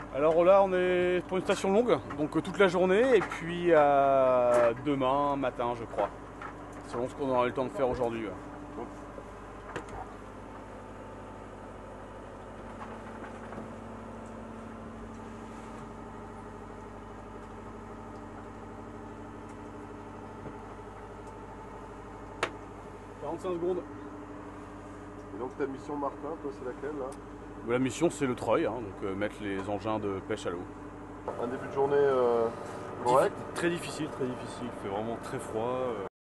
Alors là, on est pour une station longue, donc toute la journée, et puis demain matin, je crois. Selon ce qu'on aura eu le temps de faire aujourd'hui. Ouais. 45 secondes. Et donc ta mission Martin, toi c'est laquelle là? La mission, c'est le treuil, hein, donc mettre les engins de pêche à l'eau. Un début de journée correct? Très difficile, très difficile. Il fait vraiment très froid.